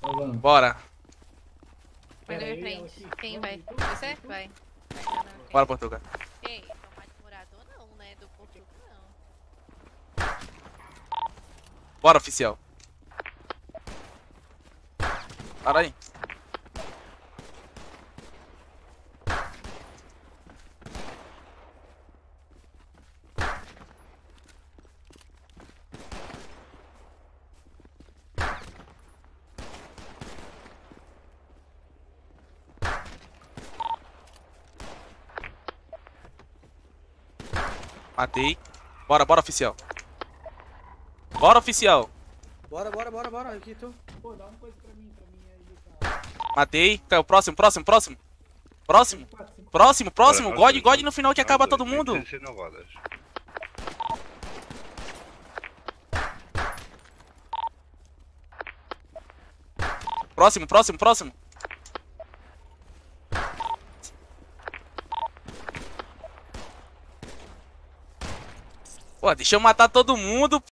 Então vamos. Bora. Vai na minha Pera aí, ela frente. aqui. Quem Vamos, vai? então? Você? Vai. Vai na minha Bora, frente. Portugal. Ei, não mais morador não, né? Do Portugal não. Bora, oficial. Para aí. Matei. Bora, bora, oficial. Bora, oficial. Bora, aqui tô. Pô, dá uma coisa pra mim aí, cara. Matei. Caiu. Próximo. Próximo. 4, 5. Próximo. Bora, God no final que acaba todo mundo. 109 rodas. Próximo. Pô, deixa eu matar todo mundo.